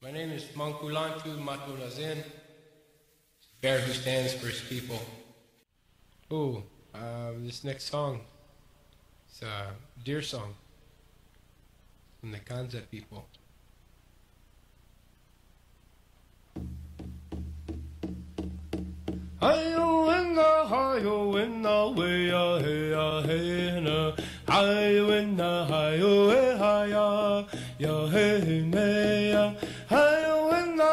My name is Mangkulantu Maturazin, bear who stands for his people. Oh, this next song is a deer song from the Kanza people. Hayo winna we ya hey ya hey na. Hayo winna hayo we haya ya hey me ya. Hayo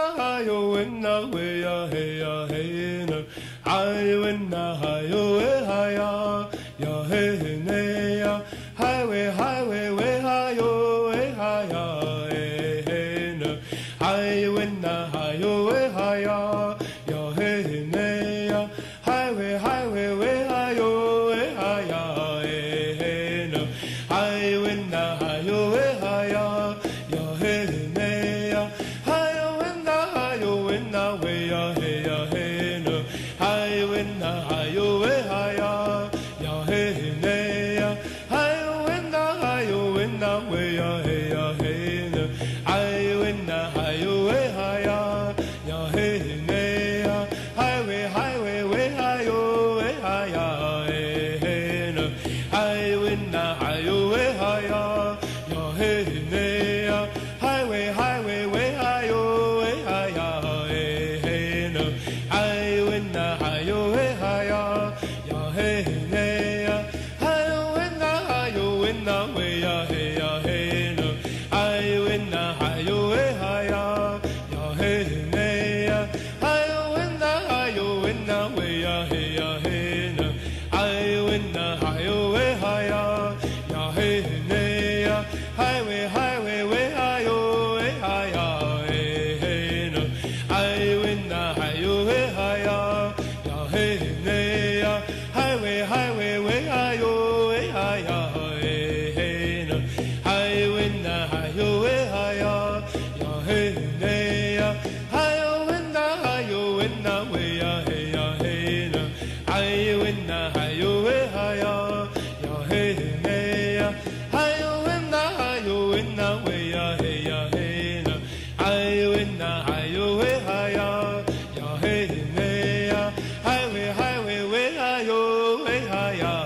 winna we ya hey na. Hayo winna hayo we haya ya hey me ya. Highway we hayo we haya hey na. Hayo winna hayo we haya ya hey me ya. Highway we hayo we haya hey na. Hayo winna hayo we haya ya hey me ya. Hayo winna we ya hey na. Hayo winna hayo we haya ya hey me ya. Hayo winna we ya hey na. Hayo winna hayo we haya ya hey me ya. Highway we hayo we haya hey na. Hayo winna hayo we haya ya hey me ya. Highway we hayo we haya hey na. Hayo winna hayo we haya ya hey me ya. Hayo winna we ya hey na. Hayo winna hayo we haya ya hey me ya. Hayo winna we ya hey na. Hayo winna hayo we haya ya hey me ya. Highway we hayo we haya hey na. Hayo winna hayo we haya ya hey me ya. Highway we hayo we haya hey na. Hayo winna hayo we haya ya hey me ya. Hayo winna we ya hey na. Hayo winna hayo we haya ya hey me ya. Hayo winna we ya hey na. Hayo winna hayo we haya ya hey me ya. Highway we hayo we haya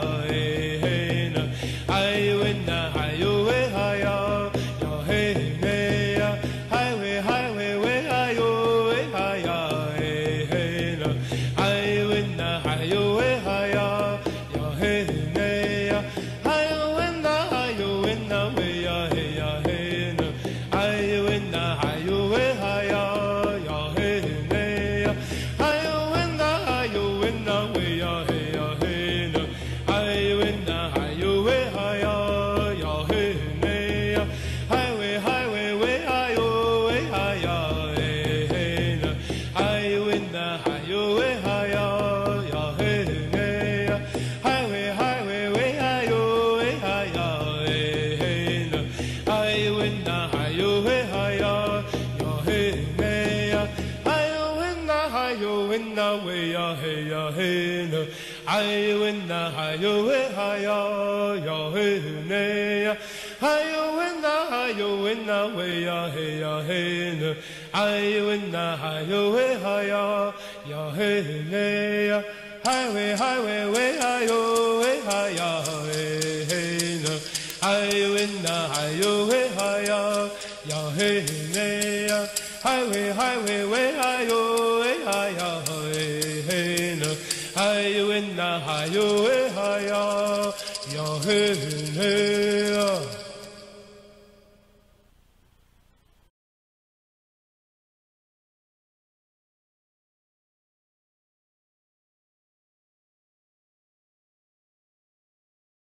hey na. Hayo winna hayo we haya ya hey me ya. Highway we hayo we haya hey na. Hayo winna hayo we haya ya hey me ya. Hayo winna we ya hey na. Hayo winna hayo we haya ya hey me ya. Hayo winna we ya hey na. Hayo winna hayo we haya ya hey me ya. Highway we hayo we haya hey na. Hayo winna hayo we haya ya hey me ya. Highway we hayo we haya hey na. Hayo winna hayo we haya ya hey me ya. Hayo winna we ya hey na. Hayo winna hayo we haya ya hey me ya. Hayo winna we ya hey na. Hayo winna hayo we haya ya hey me ya. Highway we hayo we haya hey na. Hayo winna hayo we haya ya hey me ya. Highway we hayo we haya hey na. Hayo winna hayo we haya ya hey me